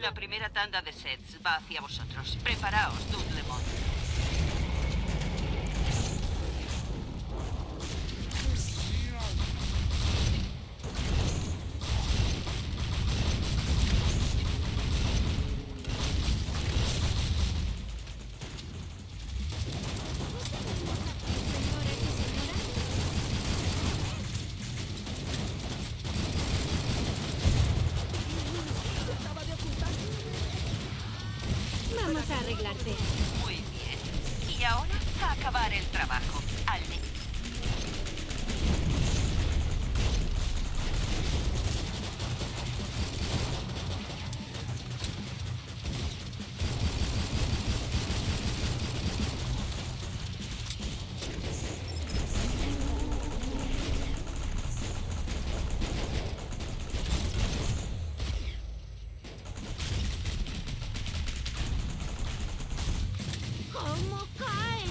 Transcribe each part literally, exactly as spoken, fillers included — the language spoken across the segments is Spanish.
La primera tanda de sets va hacia vosotros. Preparaos, Dudlemon. Vamos a arreglarte. Muy bien. Y ahora a acabar el trabajo. Alde. ¿Cómo caen?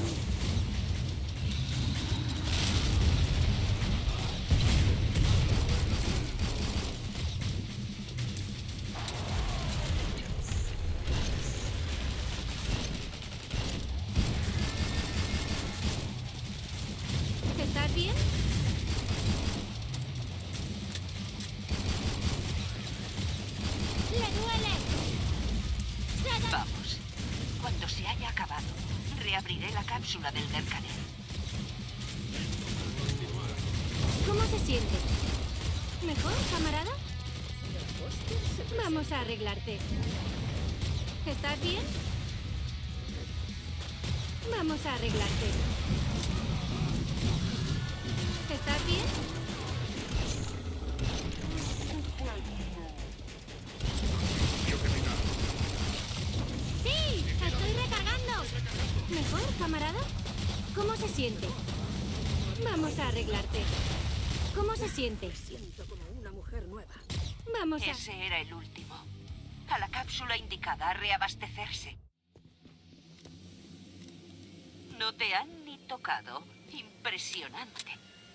¿Estás bien? ¡Le duele! ¡Se da- Vamos. Cuando se haya acabado, reabriré la cápsula del mercader. ¿Cómo se siente? ¿Mejor, camarada? Vamos a arreglarte. ¿Estás bien? Vamos a arreglarte. ¿Estás bien? ¡Sí! ¡Estoy recargando! ¿Mejor, camarada? ¿Cómo se siente? Vamos a arreglarte. ¿Cómo se siente? Siento como una mujer nueva. Vamos a... Ese era el último. A la cápsula indicada a reabastecerse. No te han ni tocado. Impresionante.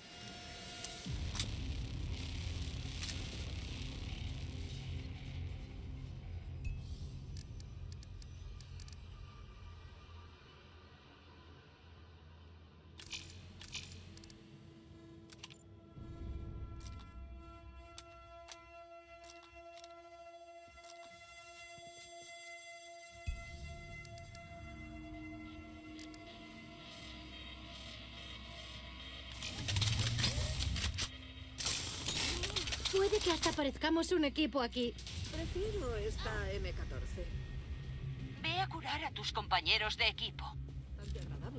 Puede que hasta parezcamos un equipo aquí. Prefiero esta eme catorce. Ve a curar a tus compañeros de equipo. Bastante agradable.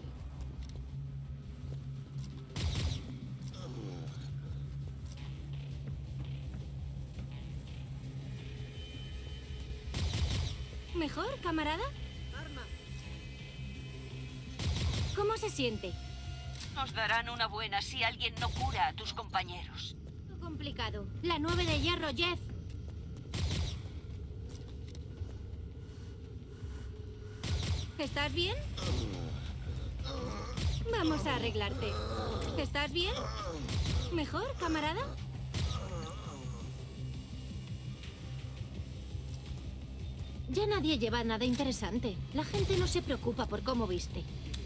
¿Mejor, camarada? Arma. ¿Cómo se siente? Nos darán una buena si alguien no cura a tus compañeros. Complicado. La nueve de hierro, Jeff. ¿Estás bien? Vamos a arreglarte. ¿Estás bien? ¿Mejor, camarada? Ya nadie lleva nada interesante. La gente no se preocupa por cómo viste.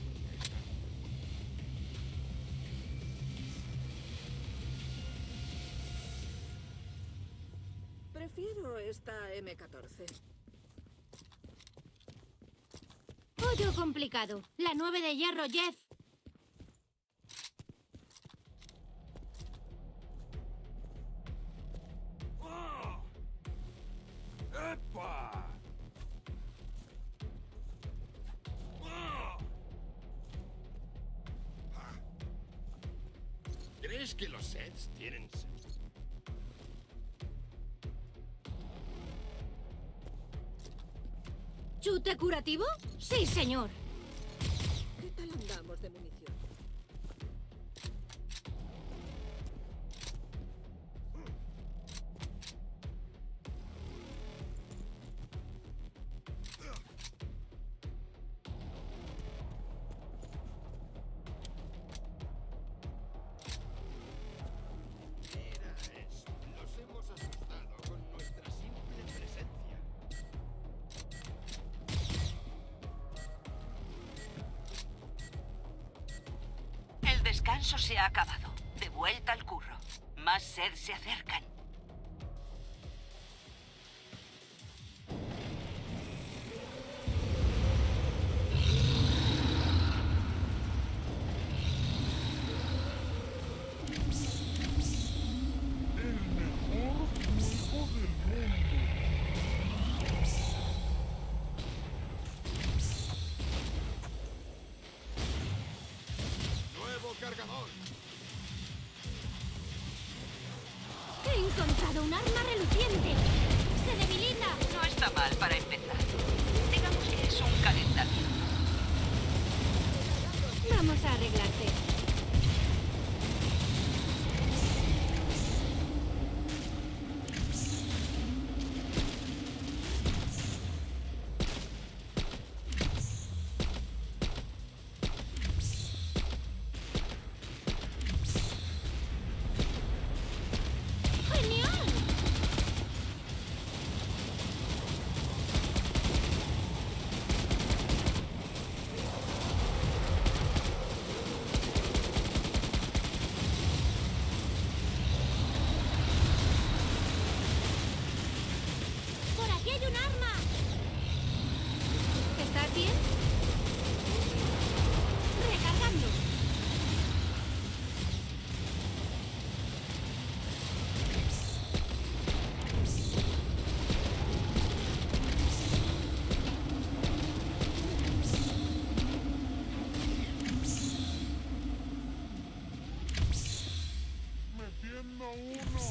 Prefiero esta eme catorce. Pollo complicado. La nueve de hierro, Jeff. ¡Epa! ¿Crees que los sets tienen... ¿Chute curativo? Sí, señor. ¿Qué tal andamos de munición? Mira eso. Los hemos asustado con nuestra simple presencia. descanso se ha acabado. De vuelta al curro. Más sed se acercan. Nuevo cargador. He encontrado un arma reluciente. Se debilita. No está mal para empezar. Digamos que es un calentamiento. Vamos a arreglarte. ¡Genial! ¡Por aquí hay un arma! ¿Estás bien? Recargando. Metiendo uno.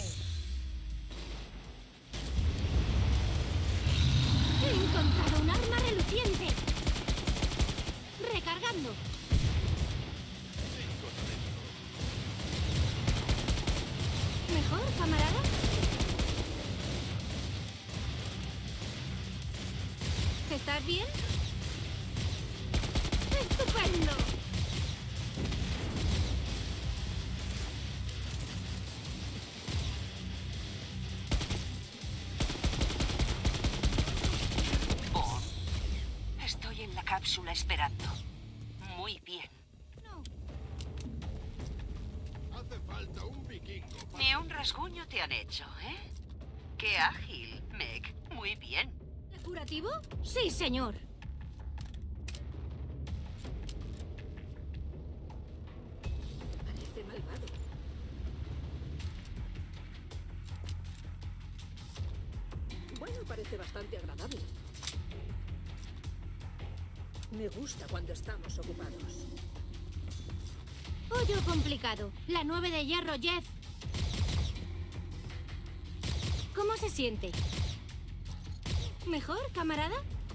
He encontrado un arma reluciente. Recargando. Cinco adentro. ¿Mejor, camarada? ¿Estás bien? ¡Estupendo! Bon, estoy en la cápsula esperando. Muy bien. No. Hace falta un vikingo para... Ni un rasguño te han hecho, ¿eh? ¡Qué ágil, Meg! Muy bien. ¿Curativo? Sí, señor. Parece malvado. Bueno, parece bastante agradable. Me gusta cuando estamos ocupados. Hoyo complicado. La nueve de hierro, Jeff. ¿Cómo se siente? ¿Mejor, camarada?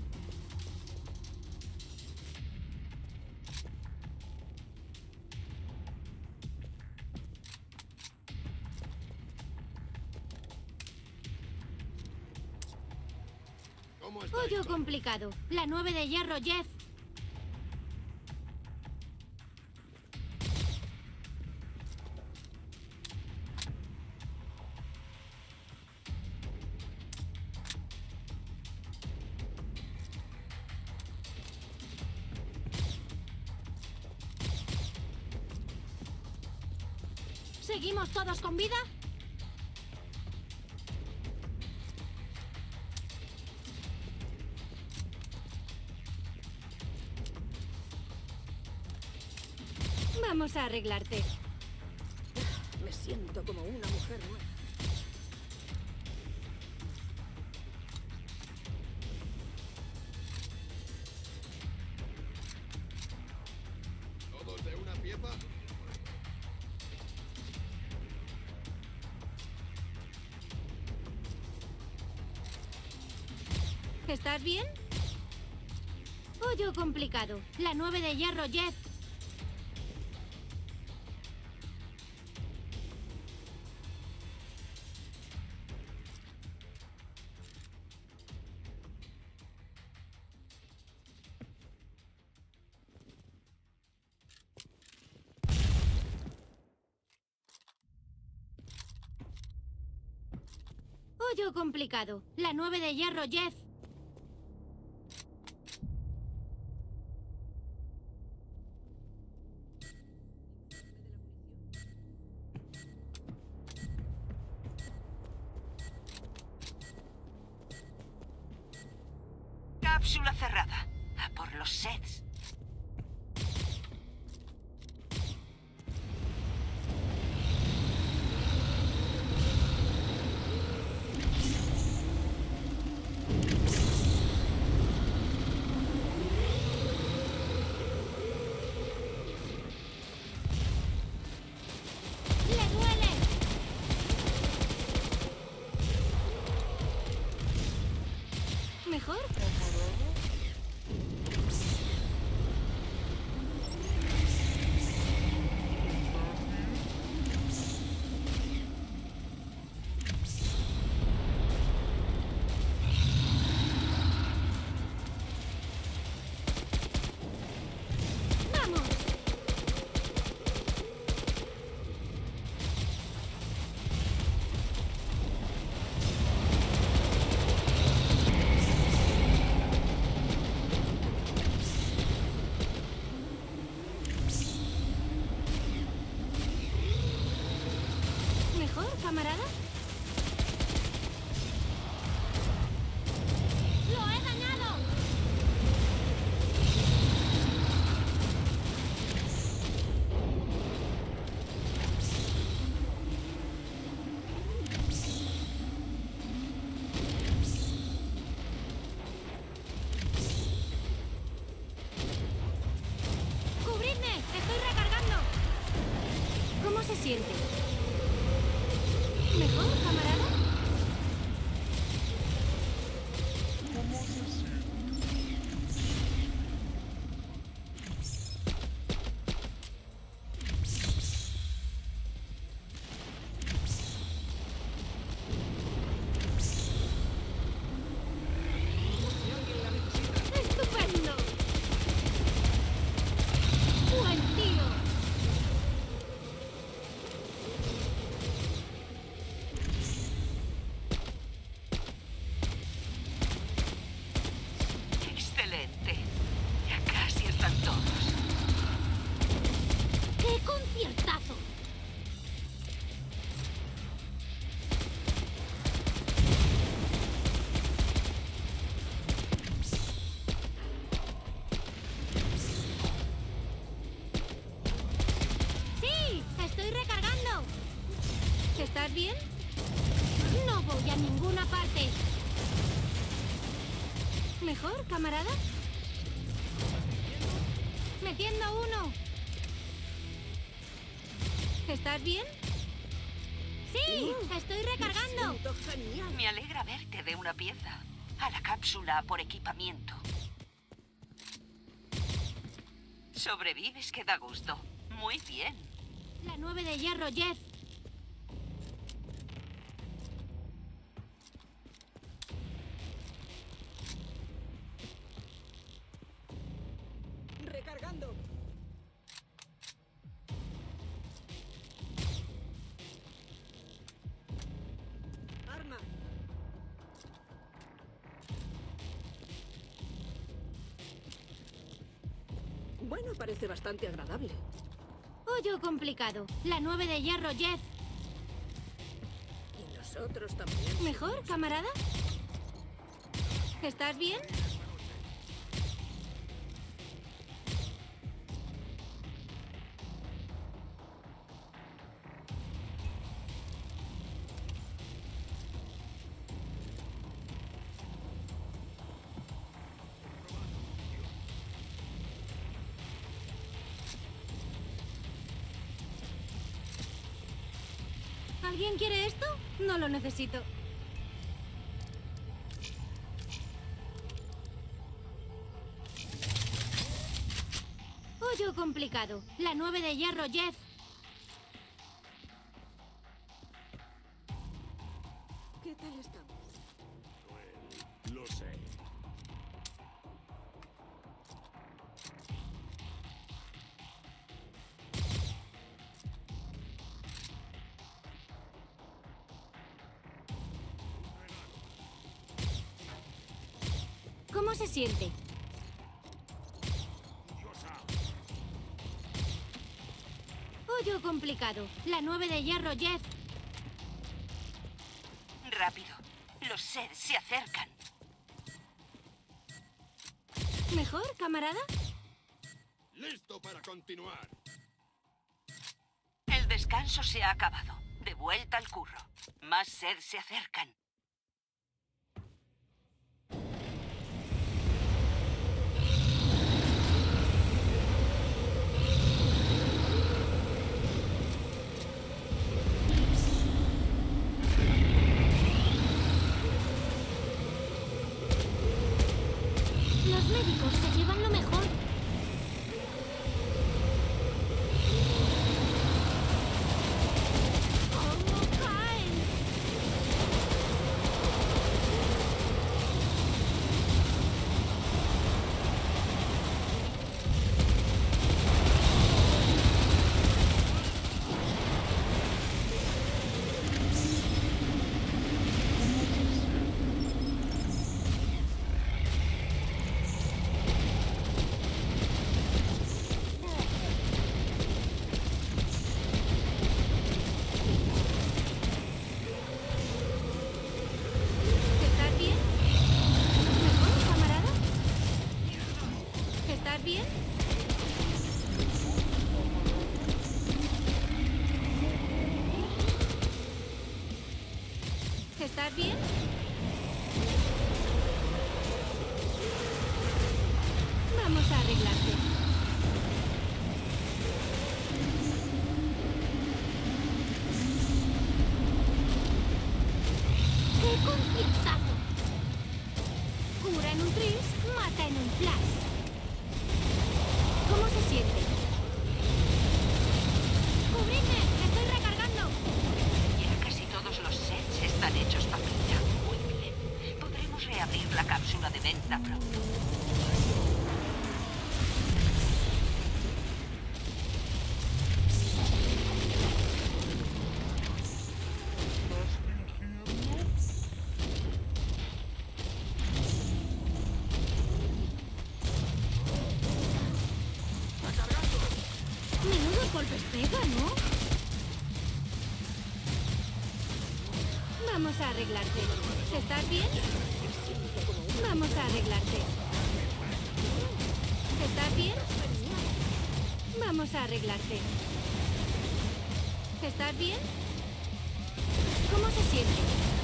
¿Cómo está Hoyo esto? complicado. La nueve de hierro, Jeff. ¿Seguimos todos con vida? Vamos a arreglarte. Me siento como una mujer nueva. ¿Todos de una pieza? ¿Estás bien? Hoyo complicado. La nueve de hierro, Jeff. Hoyo complicado. La nueve de hierro, Jeff. De Cápsula cerrada. A por los sets. ¡Le duele! ¿Mejor? ¡Vamos! ¿Mejor, camarada? ¡Lo he dañado! ¡Cubridme! ¡Estoy recargando! ¿Cómo se siente? ¿Mejor, camarada? ¡Estupendo! ¡Buen tío! Excelente. Ya casi están todos. ¡Qué conciertazo! ¡Sí! ¡Estoy recargando! ¿Estás bien? No voy a ninguna parte. ¿Mejor, camarada? ¡Metiendo uno! ¿Estás bien? ¡Sí! ¡Estoy recargando! Me siento genial. Me alegra verte de una pieza. A la cápsula por equipamiento. Sobrevives que da gusto. Muy bien. La nueve de hierro, Jeff. Recargando. Arma. Bueno, parece bastante agradable. Hoyo complicado. La nueve de hierro, Jeff. Y nosotros también. ¿Mejor, camarada? ¿Estás bien? ¿Alguien quiere esto? No lo necesito. Hoyo complicado. La nueve de hierro, Jeff. ¿Qué tal estamos? Lo sé. ¿Cómo se siente? Hoyo complicado. La nueve de hierro, Jeff. Rápido. Los sets se acercan. ¿Mejor, camarada? ¡Listo para continuar! El descanso se ha acabado. De vuelta al curro. Más sed se acercan. Los médicos se llevan lo mejor. ¿Cómo caen? ¿Estás bien? ¿Mejor, camarada? ¿Estás bien? ¿Estás bien? Vamos a arreglarte. ¡Qué conciertazo! Cura en un tris, mata en un flash. ¿Cómo se siente? ¡Cubridme! ¡Estoy recargando! Ya casi todos los sets están hechos papilla. Muy bien. Podremos reabrir la cápsula de venta pronto. Menudo golpes pega, ¿no? Vamos a arreglarte. ¿Estás bien? Vamos a arreglarte. ¿Estás bien? Vamos a arreglarte. ¿Estás bien? ¿Cómo se siente?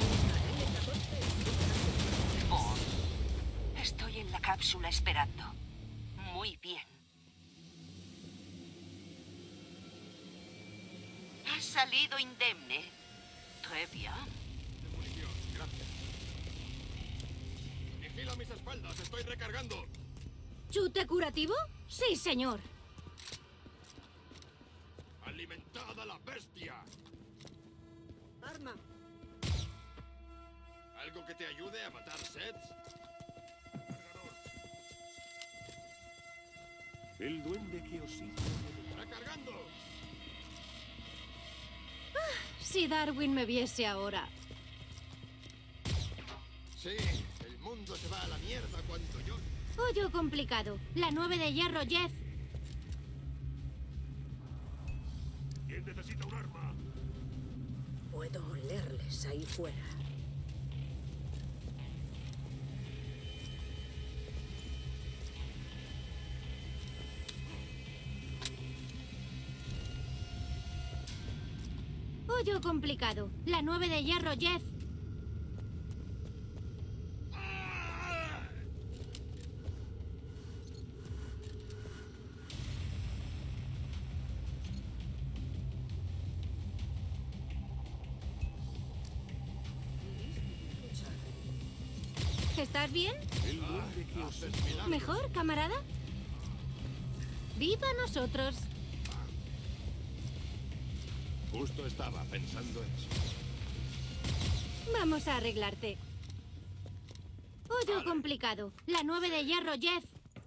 Oh, estoy en la cápsula esperando. Muy bien. Has salido indemne. Très bien. Munición, gracias. Vigila mis espaldas, estoy recargando. ¿Chute curativo? Sí, señor. ¡Alimentada la bestia! Arma. ¿Algo que te ayude a matar sets? El duende que os sigue. ¡Recargando! Si Darwin me viese ahora. Sí, el mundo se va a la mierda cuando yo... Hoyo complicado. La nueve de hierro, Jeff. ¿Quién necesita un arma? Puedo olerles ahí fuera. Hoyo complicado. La nueve de hierro, Jeff. ¿Estás bien? El duende que os Haces milagros. ¿Mejor, camarada? ¡Viva nosotros! Justo estaba pensando eso. Vamos a arreglarte. Hoyo Vale. complicado. La nueve de hierro, Jeff.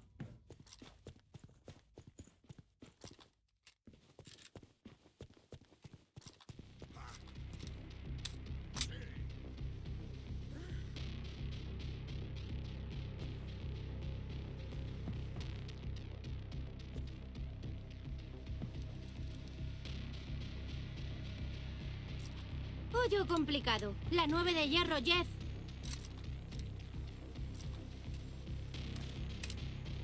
Hoyo complicado. La nueve de hierro, Jeff.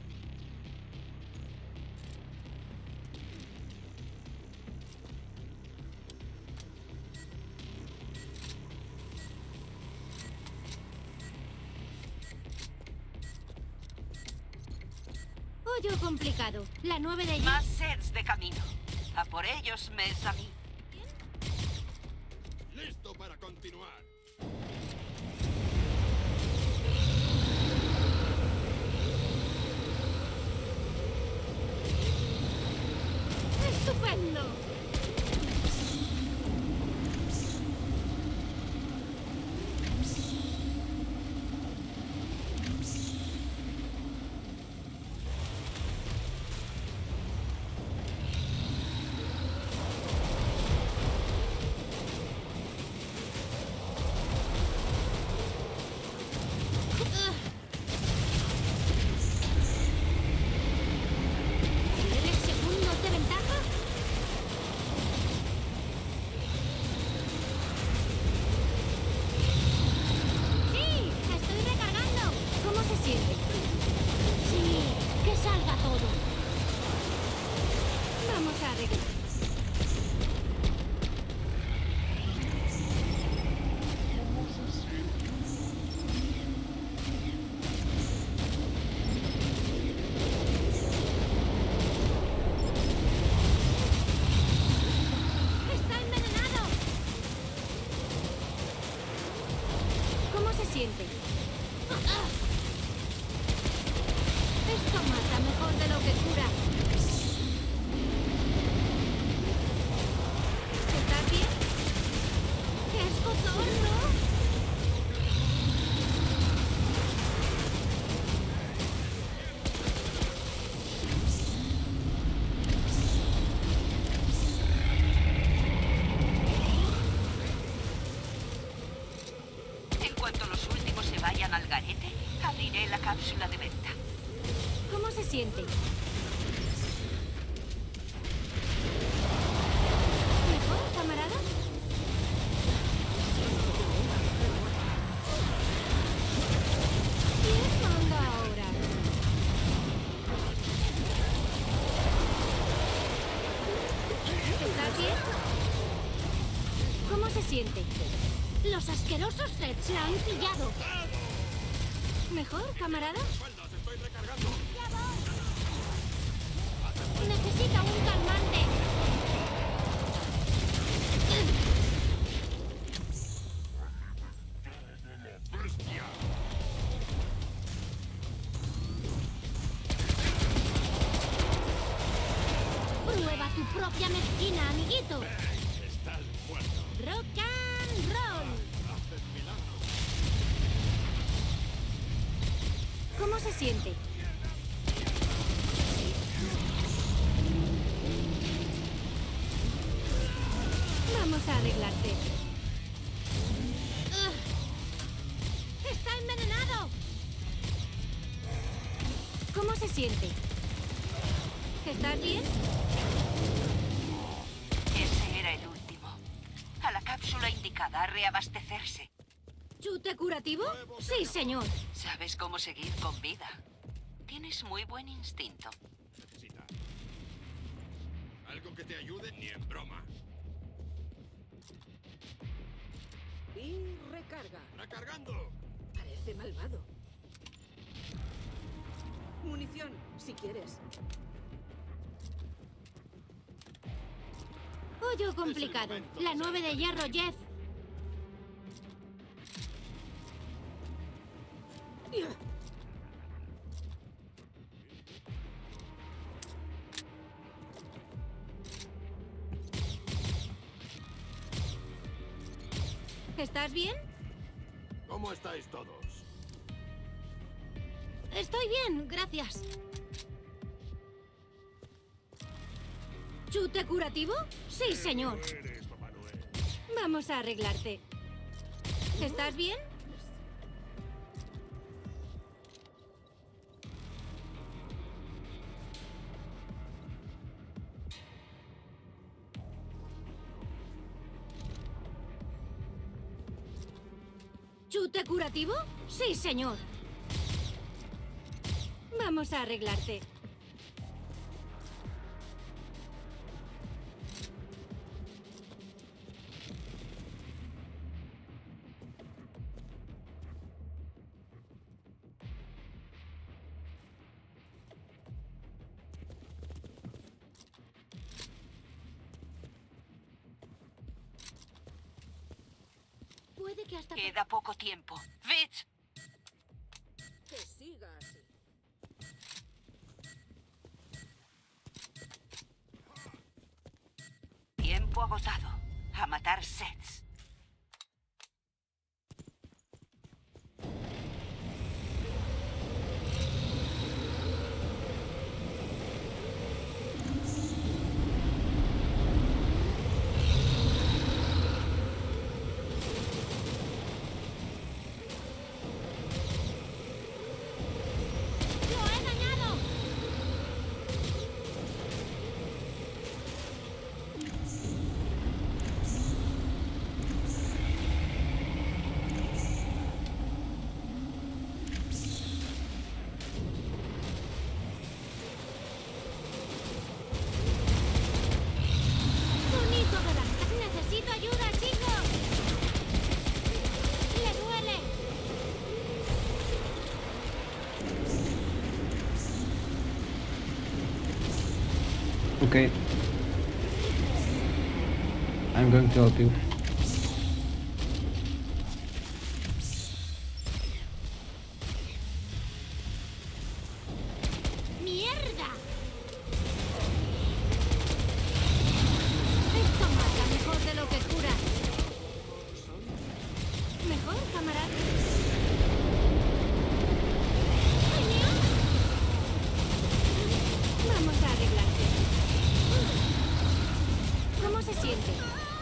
Hoyo complicado. La nueve de... Más sets de camino. A por ellos, Mesami. Listo para continuar. ¡Estupendo! ¿Tienes segundos de ventaja? ¡Sí! ¡Estoy recargando! ¿Cómo se siente? Sí, que salga todo. Vamos a arreglar. ¡Está envenenado! ¿Cómo se siente? ¡Ah! Esto mata mejor de lo que cura. ¿Estás bien? ¡Qué escozor, no! En cuanto los últimos se vayan al garete, abriré la cápsula de venta. ¿Cómo se siente? ¿Mejor, camarada? ¿Quién manda ahora? ¿Estás bien? ¿Cómo se siente? Los asquerosos sets la han pillado. ¿Mejor, camarada? Espaldas, estoy recargando. Necesita un calmante. ¡Bestia! Prueba tu propia mezquina, amiguito. Estás muerto. Rock and roll. Haces milagros. ¿Cómo se siente? Vamos a arreglarte. Ugh. ¡Está envenenado! ¿Cómo se siente? ¿Estás bien? Ese era el último. A la cápsula indicada a reabastecerse. ¿Chute curativo? Sí, señor. ¿Sabes cómo seguir con vida? Tienes muy buen instinto. Necesita. ¿Algo que te ayude? Ni en broma. Y recarga. ¡Recargando! Parece malvado. Munición, si quieres. Hoyo complicado. La nueve de hierro, Jeff. ¿Estás bien? ¿Cómo estáis todos? Estoy bien, gracias. ¿Chute curativo? Sí, señor. Eres, Papá Noel. Vamos a arreglarte. ¿Estás bien? ¿Chute curativo? Sí, señor. Vamos a arreglarte. Puede que hasta... Queda poco tiempo. Fitz, Que siga así. tiempo agotado. A matar sets. ¡Lo he dañado! ¡Bonito de la... Necesito ayuda, chicos. ¡Le duele! Okay. I'm going to help you. ¡Mierda! Esto mata mejor de lo que cura. ¿Mejor, camarada? ¡Genial! Vamos a arreglarte. ¿Cómo se siente?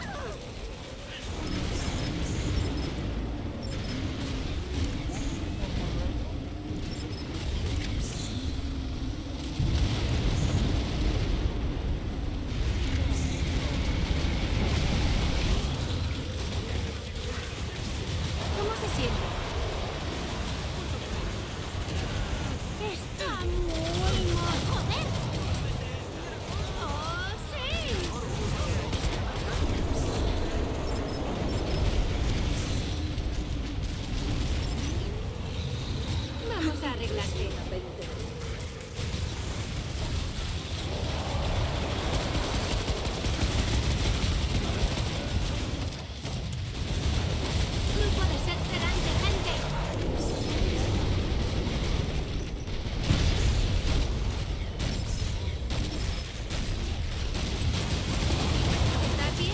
¿Cómo se siente? Está muy mal. ¡Joder! ¡Oh, sí! Vamos a arreglarte. Grupo de ser delante, gente. ¿Estás bien?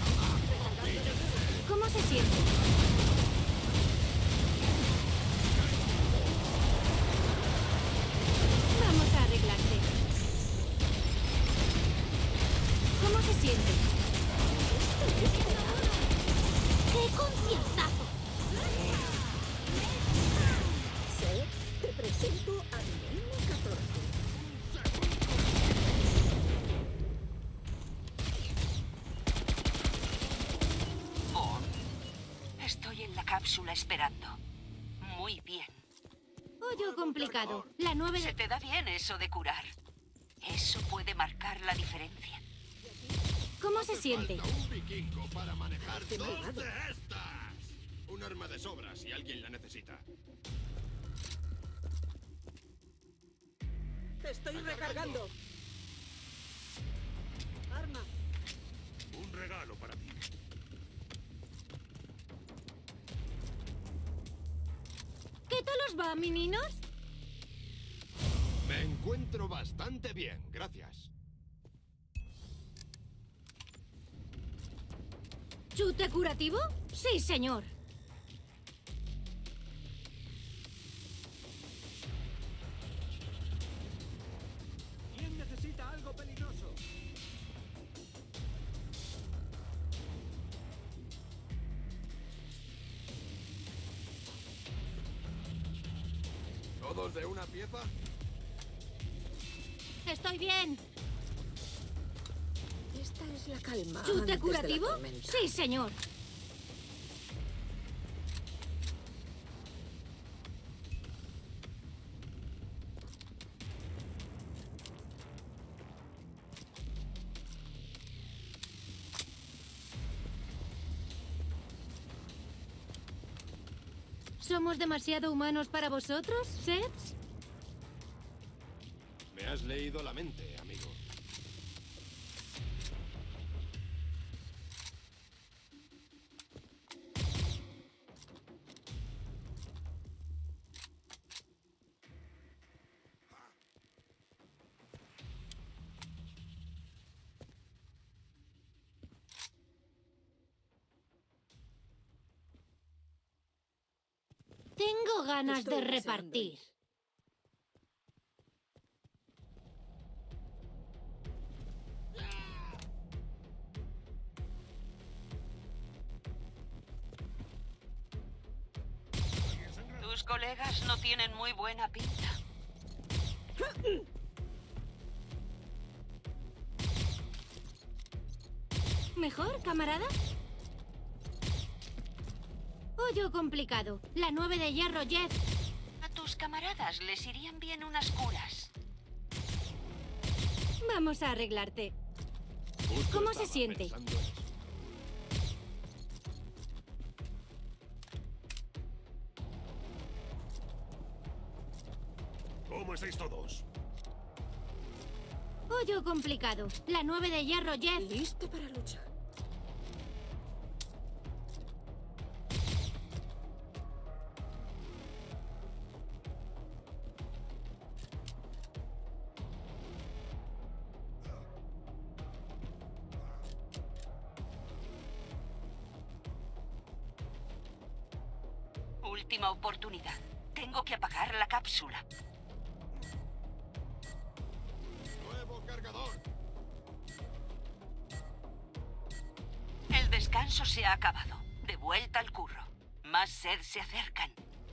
¿Cómo se siente? Vamos a arreglarte. ¿Cómo se siente? ¡Qué conciertazo! Sé, te presento a mi N catorce. Bond. Estoy en la cápsula esperando. Muy bien. Hoyo complicado. La nueve Se de... te da bien eso de curar. Eso puede marcar la diferencia. ¿Cómo se siente? Falta un vikingo para manejar Qué dos malvado. de estas. Un arma de sobra si alguien la necesita. Estoy recargando. Arma. Un regalo para ti. ¿Qué tal os va, meninos? Me encuentro bastante bien, gracias. ¿Chute curativo? Sí, señor. ¿Quién necesita algo peligroso? ¿Todos de una pieza? Estoy bien. Esta es la calma. ¿Chute antes de la curativo? tormenta. Sí, señor. ¿Somos demasiado humanos para vosotros, Seth? Me has leído la mente, amigo. Tengo ganas Estoy de deseando repartir. ir. Tus colegas no tienen muy buena pinta. ¿Mejor, camarada? Hoyo complicado. La nueve de hierro, Jeff. A tus camaradas les irían bien unas curas. Vamos a arreglarte. Justo ¿Cómo se estaba siente? pensando eso. ¿Cómo estáis todos? Hoyo complicado. La nueve de hierro, Jeff. Listo para luchar. Última oportunidad. Tengo que apagar la cápsula. Nuevo cargador. El descanso se ha acabado. De vuelta al curro. Más sed se acercan.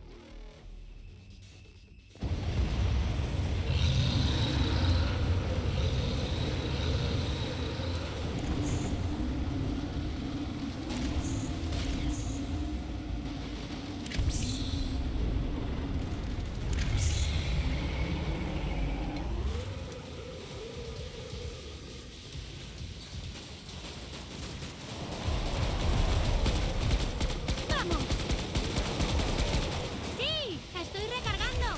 ¡Vamos! ¡Sí! ¡Estoy recargando!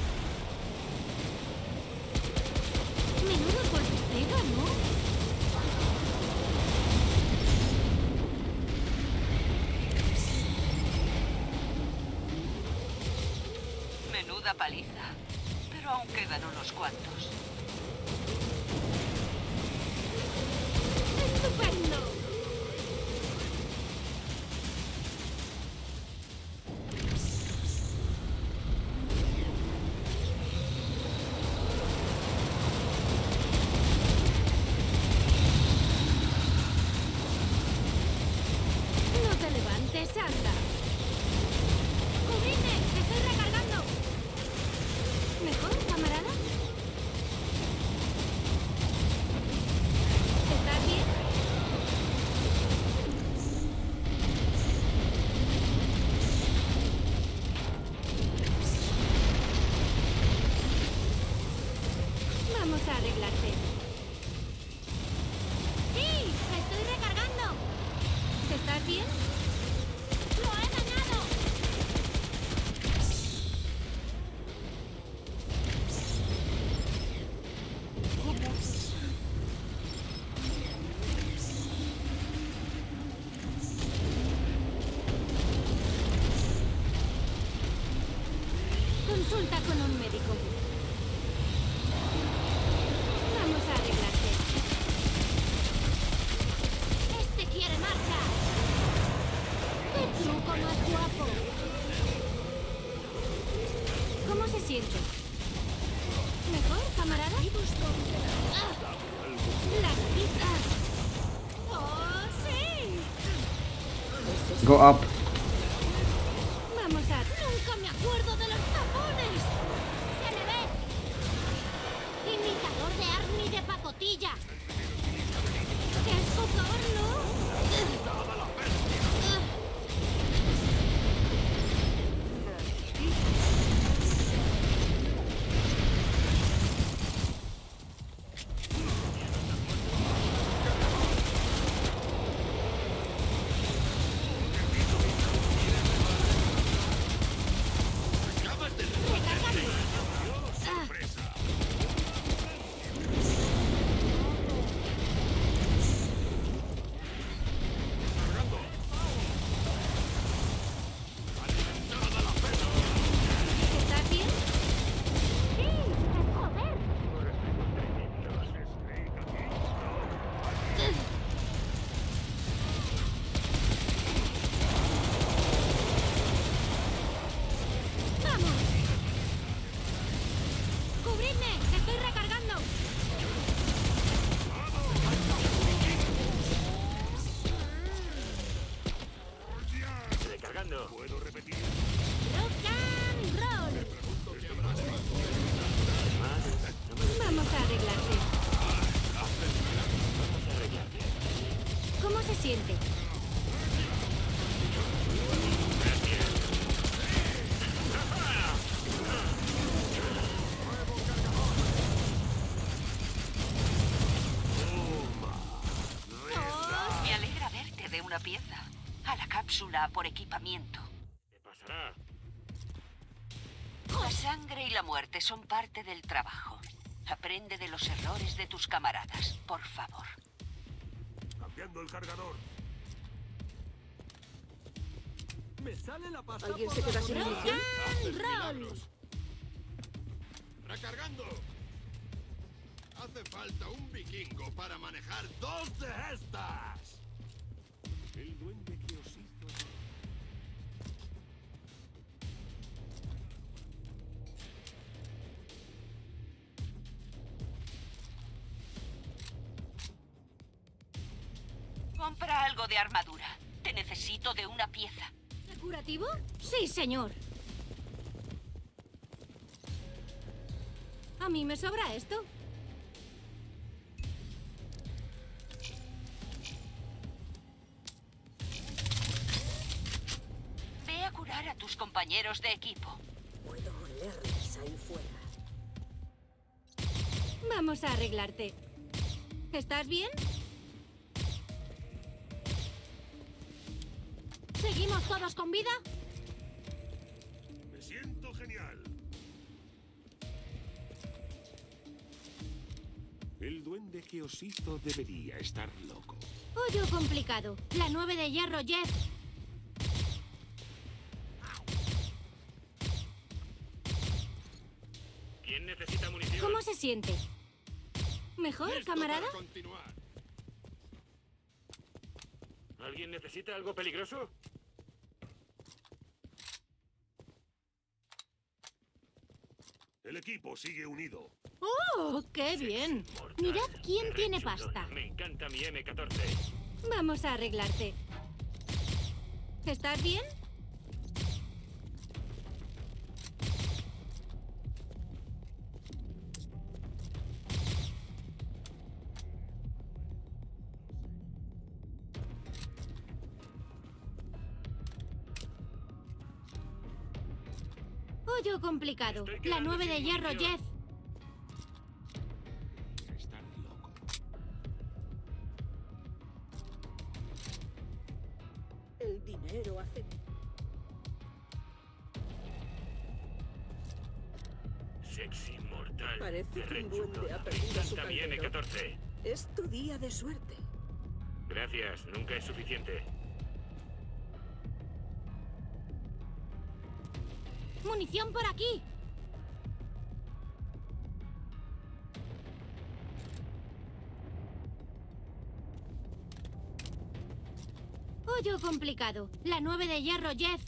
Menudo golpe pega, ¿no? Menuda paliza. Pero aún quedan unos cuantos. ¡Estupendo! No te levantes, anda. ¡Cubridme! ¡Estoy recargando! ¿Mejor, camarada? ¿Estás bien? Vamos a arreglarte. ¡Sí! ¡Estoy recargando! ¿Estás bien? ¡Lo he dañado! Consulta con un médico. Vamos a arreglarte. Este quiere marcha. ¡Qué truco más guapo! ¿Cómo se siente? ¿Mejor, camarada? ¡Ah! ¡Las pizzas! ¡Oh, sí! Go up. Vamos a... ¡Nunca me acuerdo de los tapones! ¡Se me ve! Imitador de Army de pacotilla. ¡Qué escopor, ¿no? Entiendo. ¿Puedo repetir? Rock and roll. Más. No me Vamos a arreglarte. Vamos a arreglarte. ¿Cómo se siente? Me alegra verte de una pieza. A la cápsula por equipamiento. ¿Qué pasará? La sangre y la muerte son parte del trabajo. Aprende de los errores de tus camaradas, por favor. Cambiando el cargador. Me sale la pasta. ¿Alguien por se la queda sin oreja. munición? ¡Haces Roll. milagros! ¡Recargando! Hace falta un vikingo para manejar dos de estas. El duende que os hizo. Compra algo de armadura. Te necesito de una pieza. ¿Curativo? Sí, señor. A mí me sobra esto. Ve a curar a tus compañeros de equipo. Puedo olerles ahí fuera. Vamos a arreglarte. ¿Estás bien? ¿Seguimos todos con vida? Me siento genial. El duende que os hizo debería estar loco. Hoyo complicado. La nueve de hierro, Jeff. ¿Quién necesita munición? ¿Cómo se siente? ¿Mejor, Listo camarada? para continuar. ¿Alguien necesita algo peligroso? El equipo sigue unido. ¡Oh, qué bien! Mortal. Mirad quién tiene Rechuzón. pasta. Me encanta mi eme catorce. Vamos a arreglarte. ¿Estás bien? Hoyo complicado. Estoy La quedando nueve de sin hierro, munición. Jeff. Estar loco. El dinero hace... Sexy mortal. Parece que un Rechuzón. duende ha Me perdido su encanta mi eme cargador. catorce. Es tu día de suerte. Gracias, nunca es suficiente. ¡Munición por aquí! Hoyo complicado. La nueve de hierro, Jeff.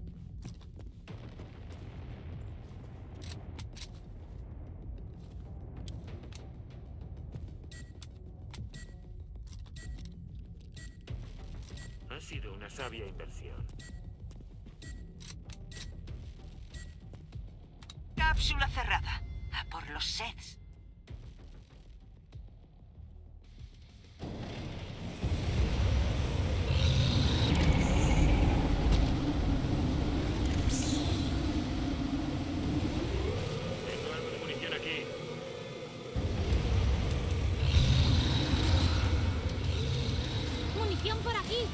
Ha sido una sabia inversión. Cápsula cerrada. A por los sets. Tengo algo de munición aquí. ¡Munición por aquí!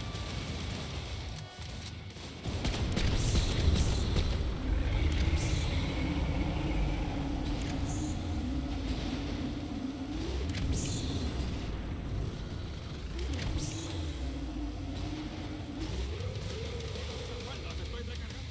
Espaldas, estoy recargando.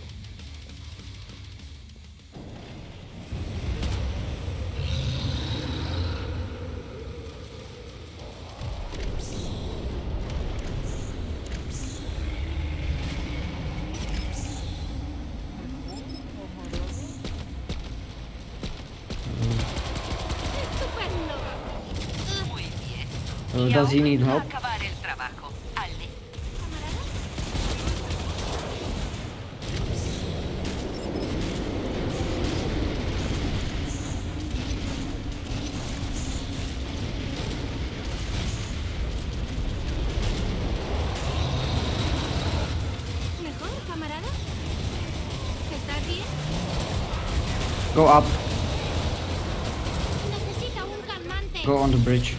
¡Estupendo! Muy bien. Uh, Y does he ahora need a help? acabar el trabajo. Ale. ¿Camarada? camarada? ¿Estás bien? Go up. Necesita un calmante. Go on the bridge.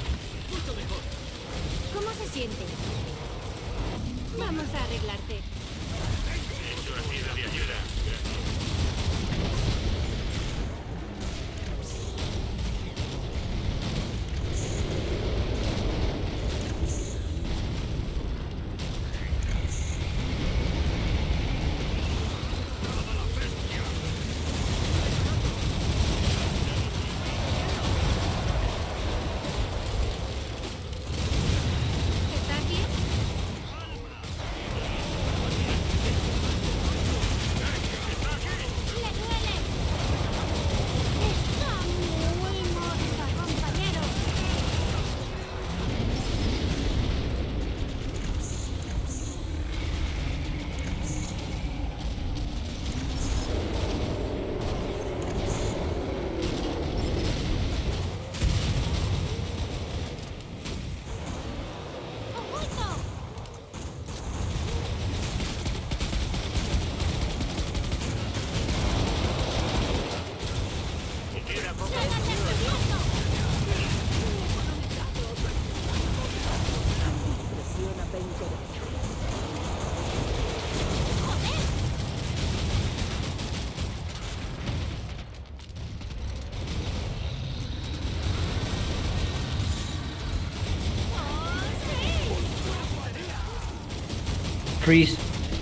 ¿Cómo se siente? Vamos a arreglarte. Eso ha sido de ayuda. Gracias. ¿Estás bien? ¡Le duele! Está muy morta, compañero. ¡Oculto! Queda poco. ¡Se ha descubierto! Presiona veinte veces. ¡Joder! ¡Oh, sí! Freeze.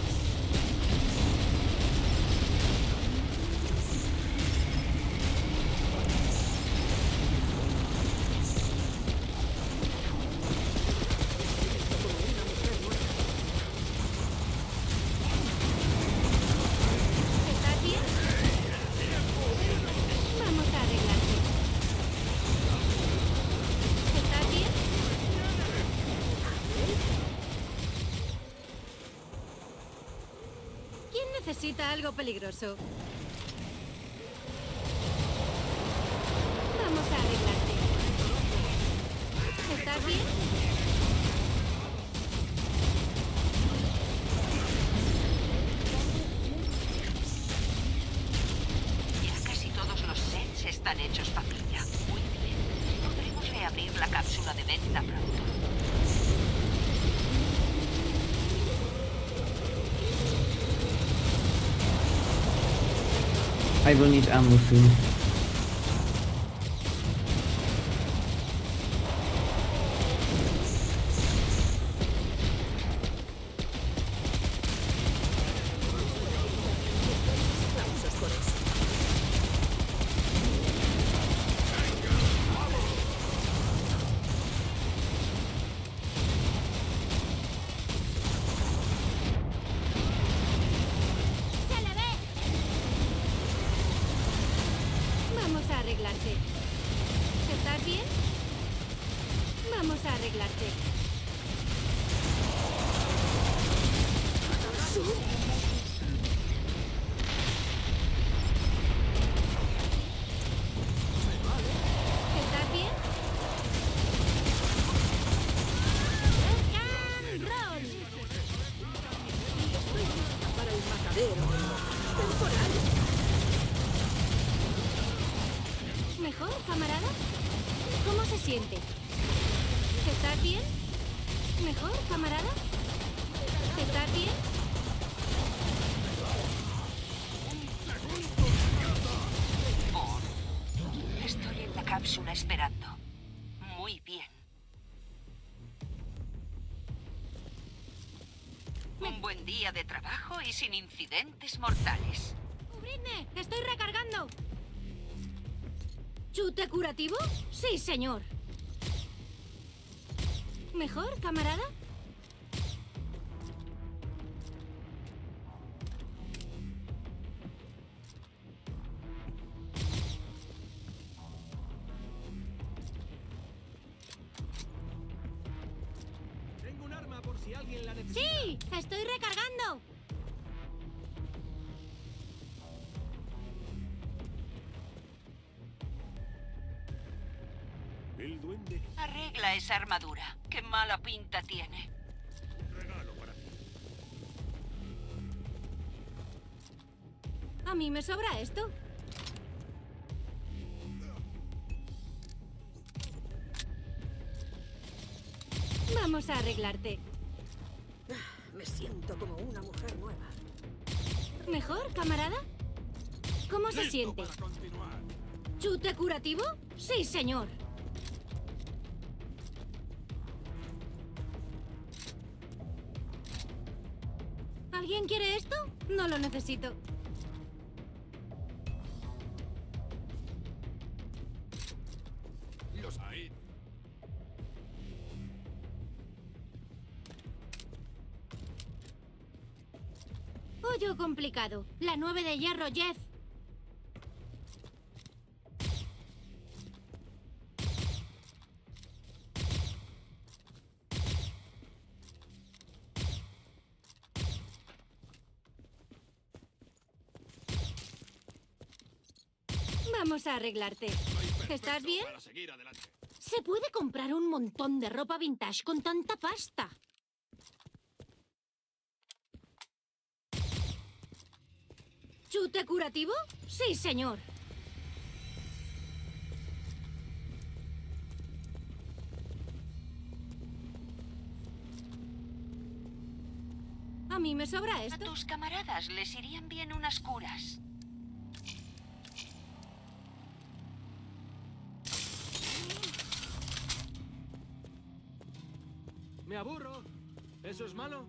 ¿Estás bien? Vamos a arreglarte. ¿Estás bien? ¿Quién necesita algo peligroso? Vamos a arreglarte. ¿Estás bien? Ya casi todos los sets están hechos papilla. Muy bien. Podremos reabrir la cápsula de venta pronto. I will need ammo soon. ¡Se le ve! Vamos a arreglarte. ¿Estás bien? Vamos a arreglarte. ¿Estás bien? ¡Rock and roll! Para el matadero. Temporal. ¿Mejor, camarada? ¿Cómo se siente? ¿Estás bien? ¿Mejor, camarada? ¿Estás bien? Oh, estoy en la cápsula esperando. Muy bien. Un buen día de trabajo y sin incidentes mortales. ¡Cubridme! ¡Estoy recargando! ¿Chute curativo? Sí, señor. ¿Mejor, camarada? Tengo un arma por si alguien la necesita. ¡Sí! ¡Estoy recargando! El duende. Arregla esa armadura. Qué mala pinta tiene. Regalo para ti. A mí me sobra esto. Vamos a arreglarte. Me siento como una mujer nueva. ¿Mejor, camarada? ¿Cómo se Listo siente? para continuar. ¿Chute curativo? Sí, señor. ¿Alguien quiere esto? No lo necesito. Los ahí. Hoyo complicado. La nueve de hierro, Jeff. Vamos a arreglarte. ¿Estás bien? Para seguir adelante. Se puede comprar un montón de ropa vintage con tanta pasta. ¿Chute curativo? Sí, señor. A mí me sobra A esto. tus camaradas les irían bien unas curas. Me aburro. ¿Eso es malo?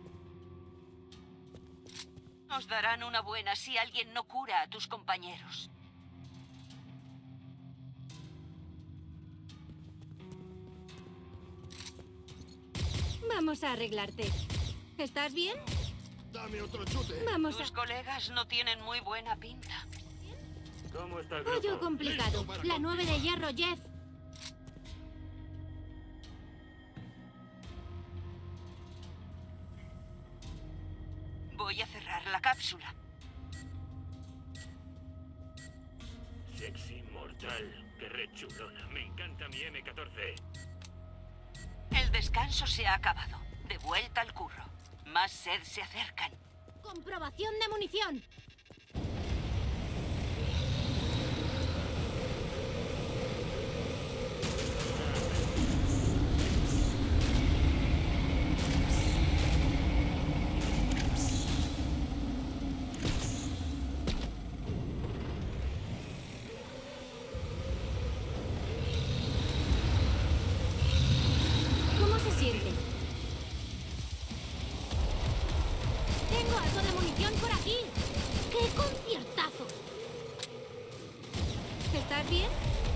Nos darán una buena si alguien no cura a tus compañeros. Vamos a arreglarte. ¿Estás bien? Dame otro chute. Vamos a... Tus colegas no tienen muy buena pinta. ¿Cómo está el Hoyo grupo? complicado. Listo para La nueve de hierro, Jeff. Voy a cerrar la cápsula. Sexy, mortal, qué rechulona. Me encanta mi eme catorce. El descanso se ha acabado. De vuelta al curro. Más sed se acercan. Comprobación de munición. ¿Cómo se siente? Tengo algo de munición por aquí. ¡Qué conciertazo! ¿Estás bien?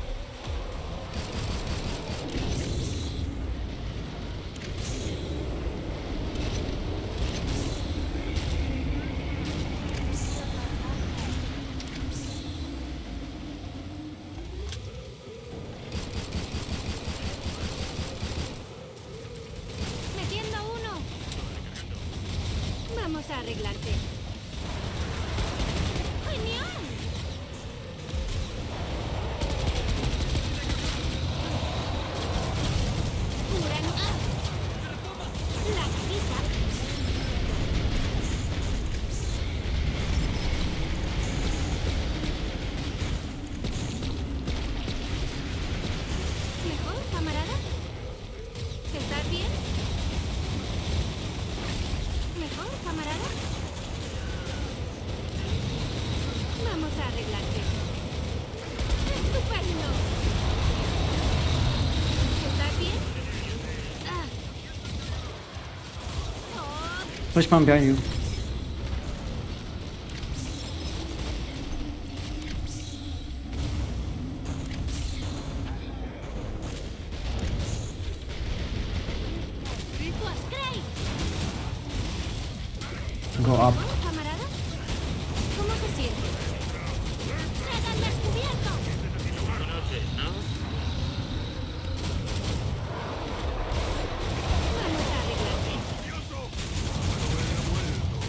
Metiendo uno. Vamos a arreglarte. ¡Genial! Cura en... ¡Ah! La cajita. ¿Mejor, camarada? ¿Estás bien? ¿Mejor, camarada? Vamos a arreglarte. ¡Estupendo! ¿Estás bien? Ah. Oh, Push pump behind you. ¡Pues, Craig! Go up. ¿Mejor, camarada? ¿Cómo se siente? ¡Se han descubierto! ¿Conoces, no? Vamos a arreglarte. ¡Quieto! No he vuelto.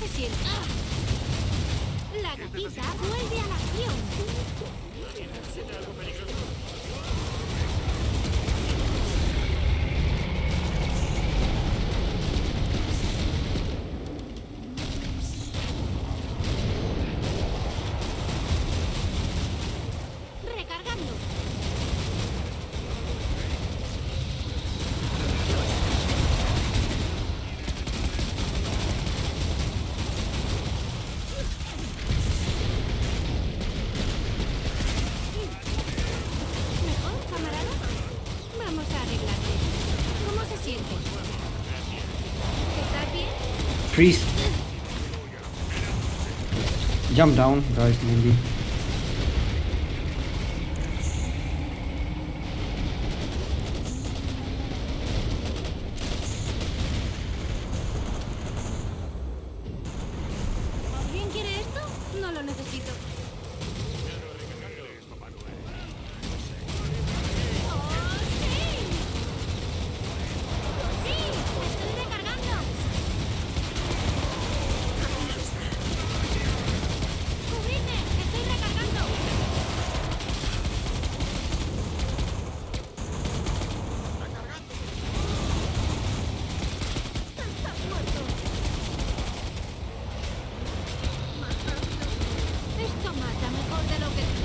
se siente? ¡Ah! La gatita vuelve a la acción. Recargando. ¿Mejor, camarada? Vamos a arreglarte. ¿Cómo se siente? ¿Estás bien? Priest. Jump down, guys, maybe. ¿Alguien quiere esto? No lo necesito. ¡Oh, sí! ¡Sí! ¡Estoy recargando! ¡Cubridme! ¡Estoy recargando! ¡Está muerto! Esto mata mejor de lo que...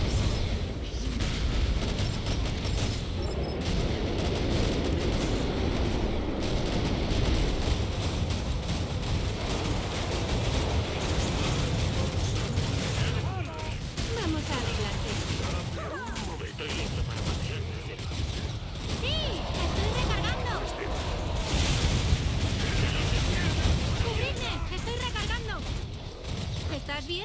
Vamos a arreglarte. Estoy listo para pasear. ¡Sí! ¡Estoy recargando! ¡Cubridme! ¡Estoy recargando! ¿Estás bien?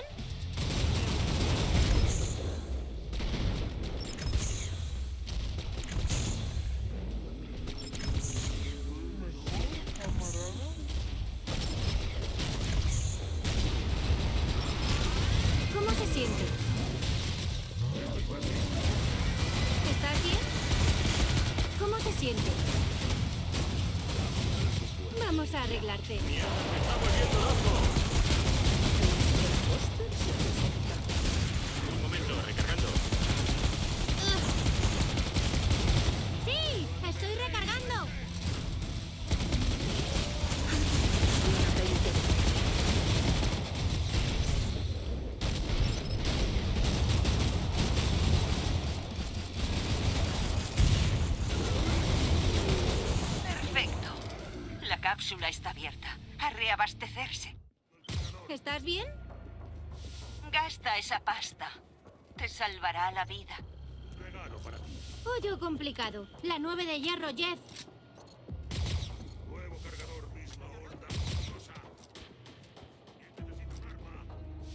¿Cómo se siente? ¿Estás bien? ¿Cómo se siente? Vamos a arreglarte. Un momento, recargando. ¡Sí! ¡Estoy recargando! Perfecto. La cápsula está abierta. A reabastecerse. ¿Estás bien? Gasta esa pasta. Te salvará la vida. Regalo para ti. Hoyo complicado. La nueve de hierro, Jeff. Nuevo cargador, misma onda. Cosa. ¿Quién necesita un arma?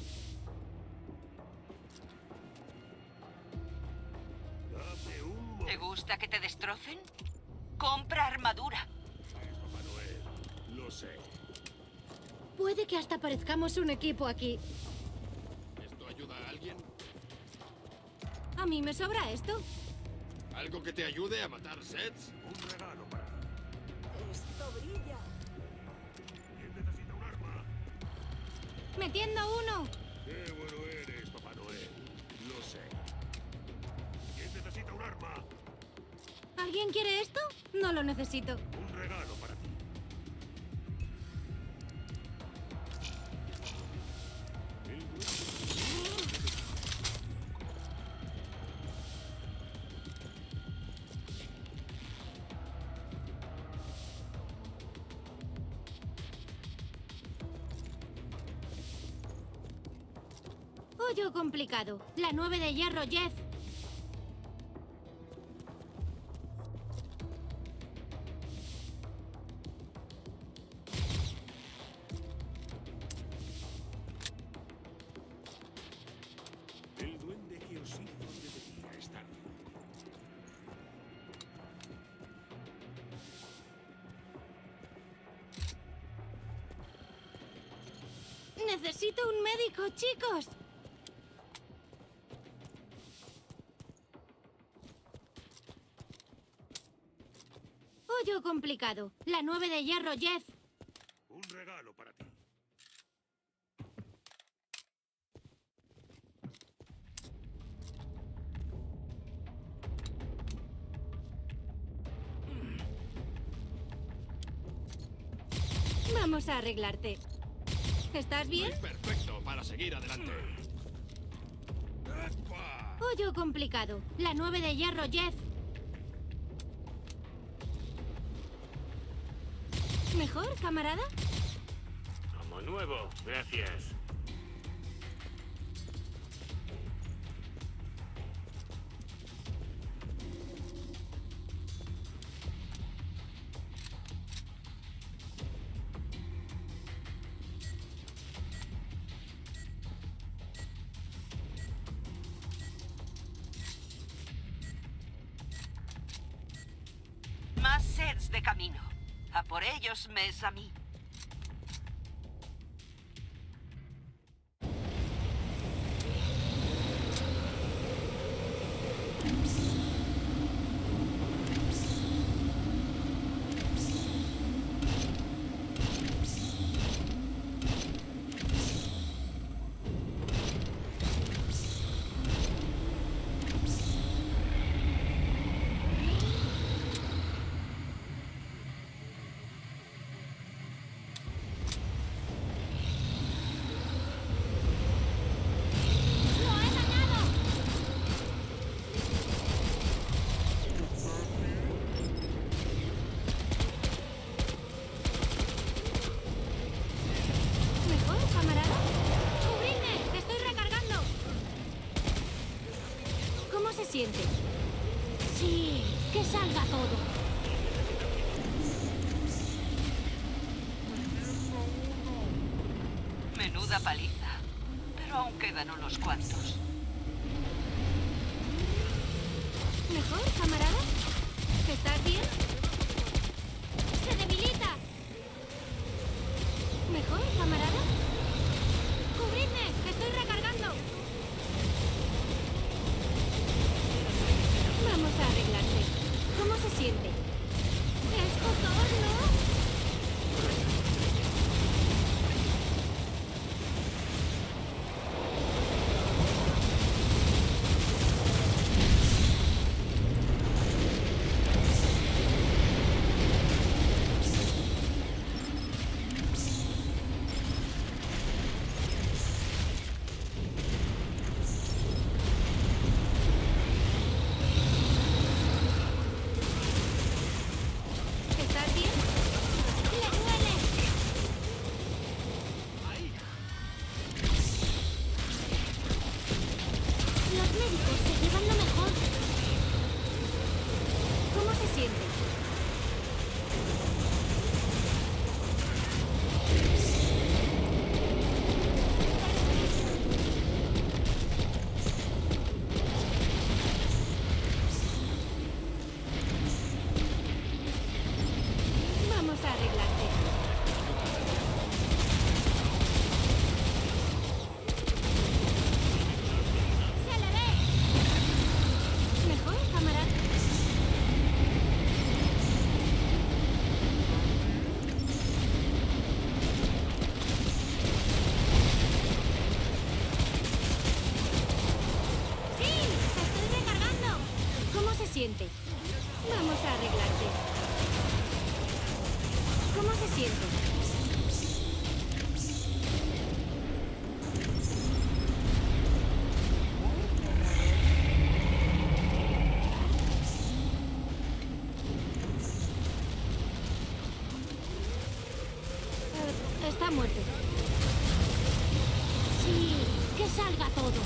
Dame un ¿Te gusta que te destrocen? Compra armadura. Papá Noel. Lo sé. Puede que hasta parezcamos un equipo aquí. ¿Esto ayuda a alguien? A mí me sobra esto. ¿Algo que te ayude a matar sets? Un regalo para ti. Esto brilla. ¿Quién necesita un arma? ¡Metiendo uno! Qué bueno eres, Papá Noel. Lo sé. ¿Quién necesita un arma? ¿Alguien quiere esto? No lo necesito. Un regalo para ti. Hoyo complicado. La nueve de hierro, Jeff. El duende que os hizo debería estar loco. Necesito un médico, chicos. Hoyo complicado. La nueve de hierro, Jeff. Un regalo para ti. Vamos a arreglarte. ¿Estás bien? Soy perfecto para seguir adelante. ¡Epa! Hoyo complicado. La nueve de hierro, Jeff. ¿Mejor, camarada? Como nuevo, gracias. Más sets de camino. A por ellos, mes a mí. Siente. Sí, que salga todo. Menuda paliza. Pero aún quedan unos cuantos. ¿Mejor, camarada? ¿Estás bien? ¡Se debilita! ¿Mejor, camarada? ¡Cubridme! ¡Que estoy recargando! Vamos a arreglarte. ¿Cómo se siente? Es cotor, ¿no? Siente. Vamos a arreglarte. ¿Cómo se siente? Eh, está muerto. Sí, que salga todo.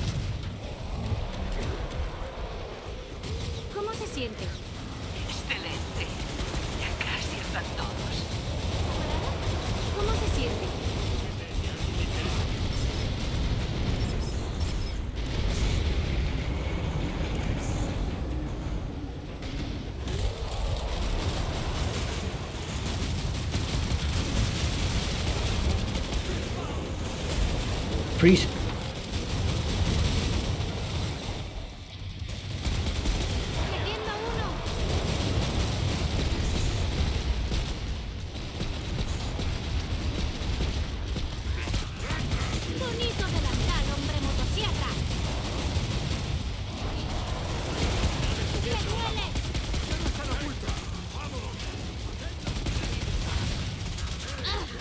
¿Cómo se siente? Excelente. Ya casi están todos. ¿Cómo se siente? Freeze. ¡Ah!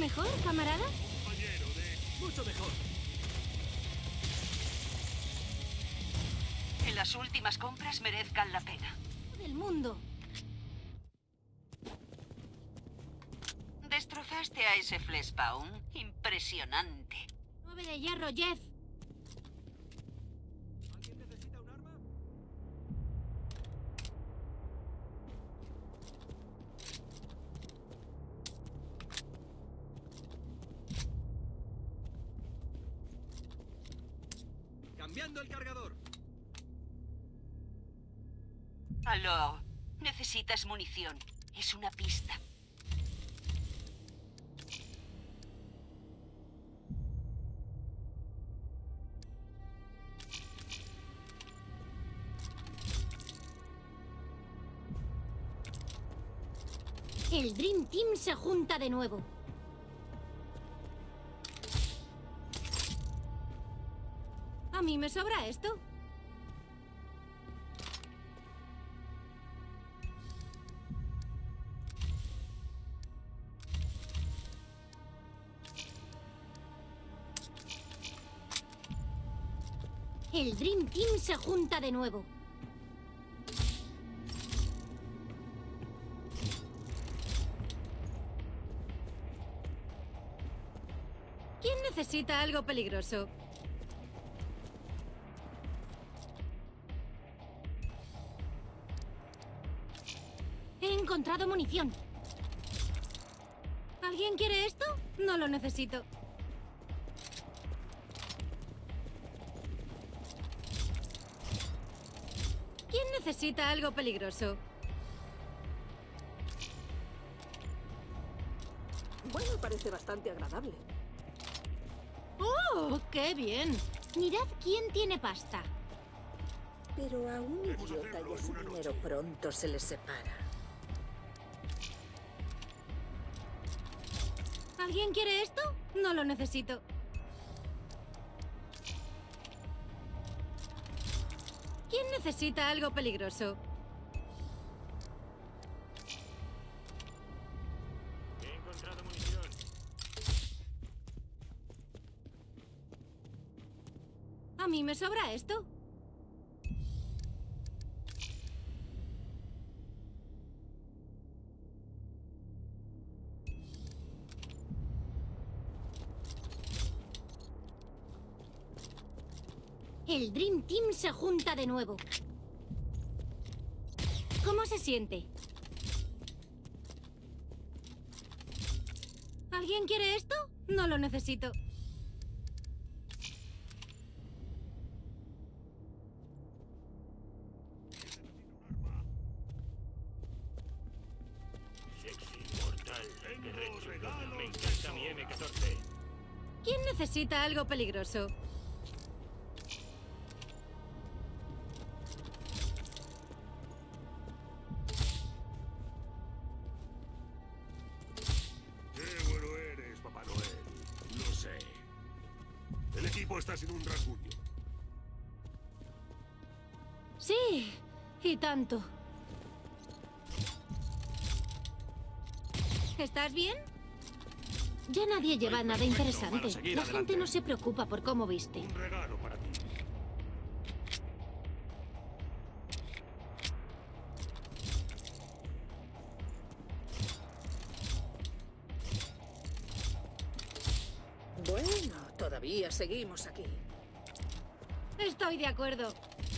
mejor, camarada? Compañero de... Mucho mejor. Que las últimas compras merezcan la pena. Del mundo. Destrozaste a ese Fleshpound. Impresionante. nueve de hierro, Jeff. ¿Alguien necesita un arma? Cambiando el cargador. Aló, necesitas munición. Es una pista. El Dream Team se junta de nuevo. A mí me sobra esto. El Dream Team se junta de nuevo. ¿Quién necesita algo peligroso? He encontrado munición. ¿Alguien quiere esto? No lo necesito. ¿Quién necesita algo peligroso? Bueno, parece bastante agradable. ¡Oh, qué bien! Mirad quién tiene pasta. Pero a un Debemos idiota hacerlo y a en su una dinero noche. pronto se le separa. ¿Alguien quiere esto? No lo necesito. ¿Quién necesita algo peligroso? He encontrado munición. A mí me sobra esto. El Dream Team se junta de nuevo. ¿Cómo se siente? ¿Alguien quiere esto? No lo necesito. Sexy, mortal. Tengo Qué rechulo. regalos Me de encanta mi sobra. eme catorce. ¿Quién necesita algo peligroso? ¡Qué bueno eres, Papá Noel! Lo sé. El equipo está sin un rasguño. Sí, y tanto. ¿Estás bien? Ya nadie lleva nada perfecto interesante. para seguir La adelante. gente no se preocupa por cómo viste. Un regalo para ti. Bueno, todavía seguimos aquí. Estoy de acuerdo.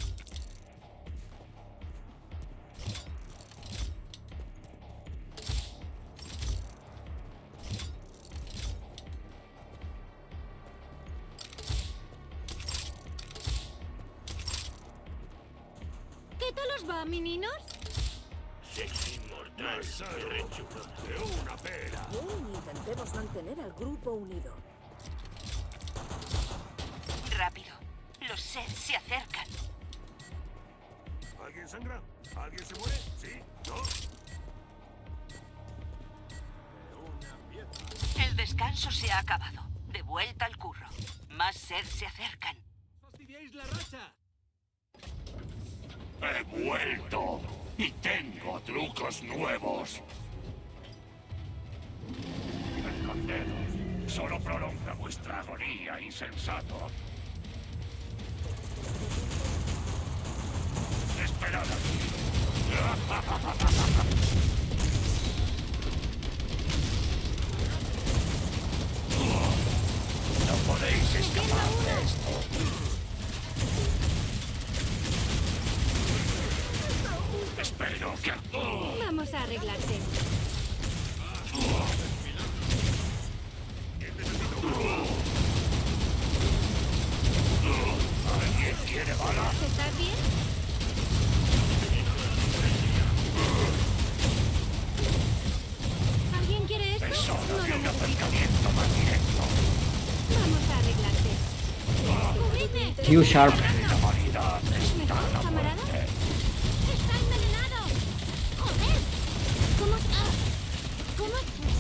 ¿Qué tal os va, meninos? Sexy, mortal. Más sano Qué rechulo. que una pera. Bien, intentemos mantener al grupo unido. Rápido. Los Seth se acercan. ¿Alguien sangra? ¿Alguien se muere? ¿Sí? ¿No? El descanso se ha acabado. De vuelta al curro. Más Seth se acercan. ¡Fastidiáis la racha! ¡He vuelto! ¡Y tengo trucos nuevos! Esconderos. Solo prolonga vuestra agonía, insensato. Esperad aquí. No podéis escapar de esto. Espero que... Vamos a arreglarte. ¿Alguien quiere balas? ¿Estás bien? ¿Alguien quiere esto? Es hora No de lo un necesito. acercamiento más directo. Vamos a arreglarte. ¡Cubridme! Q Sharp. La humanidad está a la ¿Mejor, camarada? muerte. ¡Está envenenado! ¡Joder! ¿Cómo está? ¿Cómo?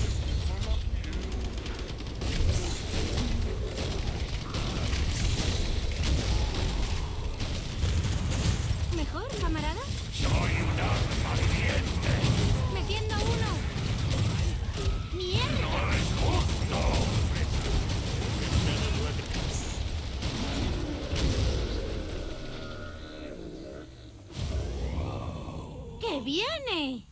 ¿Mejor, camarada? Soy un arma viviente. ¡Metiendo uno! ¡Mierda! No es justo. ¡Que viene!